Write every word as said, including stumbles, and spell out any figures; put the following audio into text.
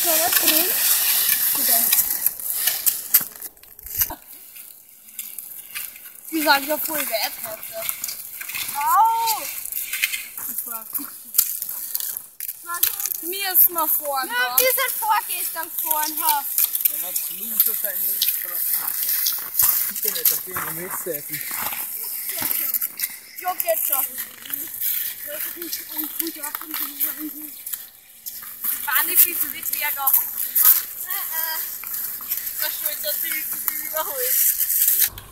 schon nicht drin. Die sagen ja voll weit heute. Au! Müssen wir fahren. Ja, wir sind vorgestern gefahren. Ha. Ja, was Loser sein will, bitte nicht, dass wir noch mitsägen. Ja, geht schon. Wann ich bis zu die Berge auch. Äh, äh. Was soll das überholen?